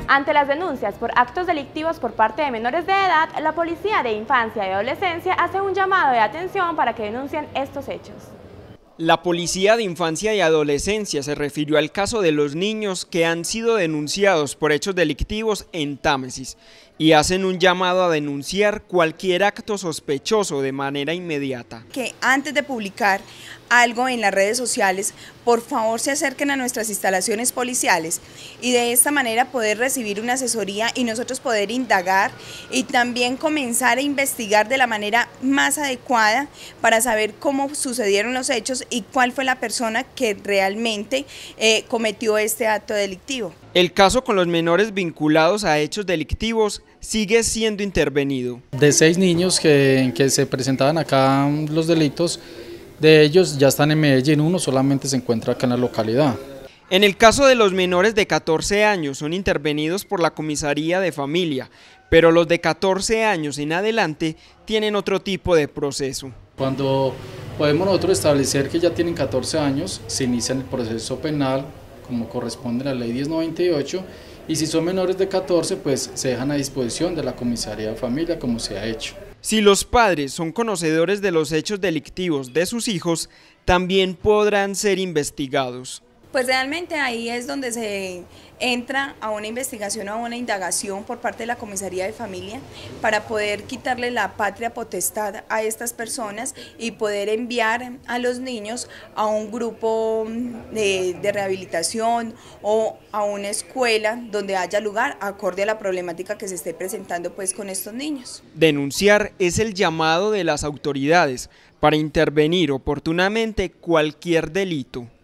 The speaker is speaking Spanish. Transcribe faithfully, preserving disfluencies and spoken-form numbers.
Ante las denuncias por actos delictivos por parte de menores de edad, la Policía de Infancia y Adolescencia hace un llamado de atención para que denuncien estos hechos. La Policía de Infancia y Adolescencia se refirió al caso de los niños que han sido denunciados por hechos delictivos en Támesis y hacen un llamado a denunciar cualquier acto sospechoso de manera inmediata. Que antes de publicar algo en las redes sociales, por favor se acerquen a nuestras instalaciones policiales y de esta manera poder recibir una asesoría y nosotros poder indagar y también comenzar a investigar de la manera más adecuada para saber cómo sucedieron los hechos y cuál fue la persona que realmente eh, cometió este acto delictivo. El caso con los menores vinculados a hechos delictivos sigue siendo intervenido. De seis niños que, que se presentaban acá los delitos, de ellos ya están en Medellín, uno solamente se encuentra acá en la localidad. En el caso de los menores de catorce años son intervenidos por la Comisaría de Familia, pero los de catorce años en adelante tienen otro tipo de proceso. Cuando podemos nosotros establecer que ya tienen catorce años, se inicia el proceso penal como corresponde a la ley diez noventa y ocho, y si son menores de catorce, pues se dejan a disposición de la Comisaría de Familia como se ha hecho. Si los padres son conocedores de los hechos delictivos de sus hijos, también podrán ser investigados. Pues realmente ahí es donde se entra a una investigación o a una indagación por parte de la Comisaría de Familia para poder quitarle la patria potestad a estas personas y poder enviar a los niños a un grupo de, de rehabilitación o a una escuela donde haya lugar acorde a la problemática que se esté presentando pues con estos niños. Denunciar es el llamado de las autoridades para intervenir oportunamente cualquier delito.